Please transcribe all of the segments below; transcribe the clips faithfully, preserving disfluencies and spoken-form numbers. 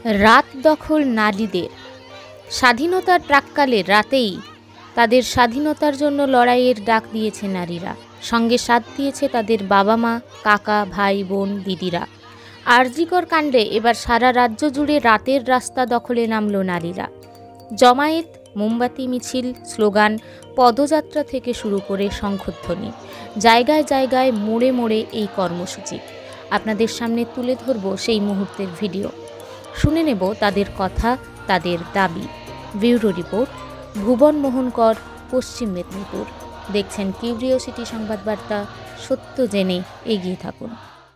রাত দখল নারীদের। স্বাধীনতার প্রাক্কালে রাতেই তাদের স্বাধীনতার জন্য লড়াইয়ের ডাক দিয়েছে নারীরা, সঙ্গে সাথ দিয়েছে তাদের বাবা মা, কাকা, ভাই, বোন, দিদিরা। আরজিকর কাণ্ডে এবার সারা রাজ্য জুড়ে রাতের রাস্তা দখলে নামল নারীরা। জমায়েত, মোমবাতি মিছিল, স্লোগান, পদযাত্রা থেকে শুরু করে শঙ্খধ্বনি, জায়গায় জায়গায় মোড়ে মোড়ে এই কর্মসূচি। আপনাদের সামনে তুলে ধরব সেই মুহূর্তের ভিডিও। শুনে নেব তাদের কথা, তাদের দাবি। ব্যুরো রিপোর্ট, ভুবন মোহন কর, পশ্চিম মেদিনীপুর। দেখছেন কিউরিওসিটি সংবাদ বার্তা। সত্য জেনে এগিয়ে থাকুন।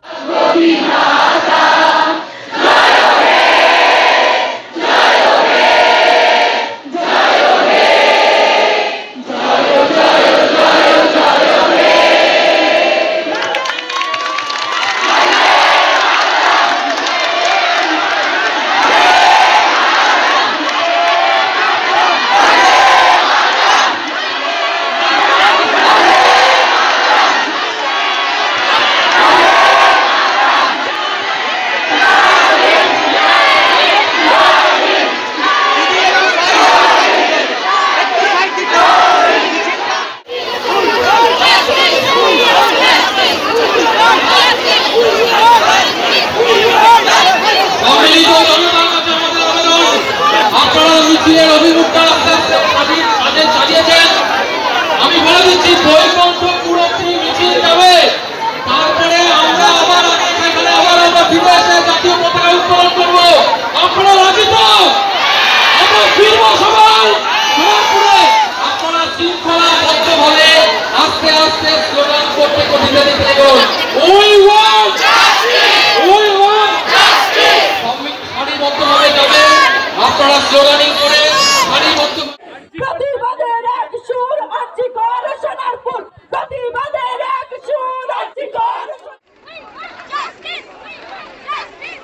আমি বলে দিচ্ছি দুই কণ্ঠ পুরোপুরি মিছিল যাবে, তারপরে আমরা আবার এখানে আবার আমরা ফিরে এসে জাতীয় পতাকা উত্তোলন করবো। আপনারা রাজি তো? আমরা ফিরবো সবাই পুরোপুরি। আপনারা শৃঙ্খলাবদ্ধভাবে আস্তে আস্তে স্লোগান করতে করতে দেখুন। We want justice, we want justice. সারিবদ্ধভাবে যাবে, আপনারা স্লোগানিং করে সারিবদ্ধ। প্রতিবাদের এক সুর আর্জিকর সোনারপুর, প্রতিবাদের এক সুর RG Kar. Justice, justice,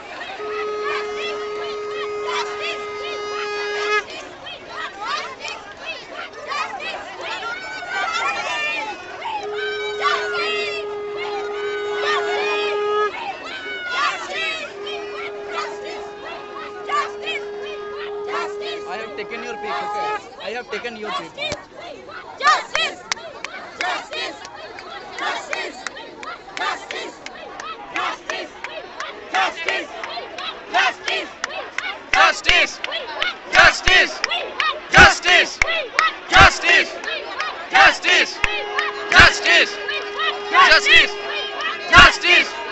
justice, I have taken your pic, okay? I have taken your pic. Justice! Justice! Justice! Justice! Justice! Justice! Justice! Justice! Justice! Justice! Justice! Justice! Justice! Justice! Justice!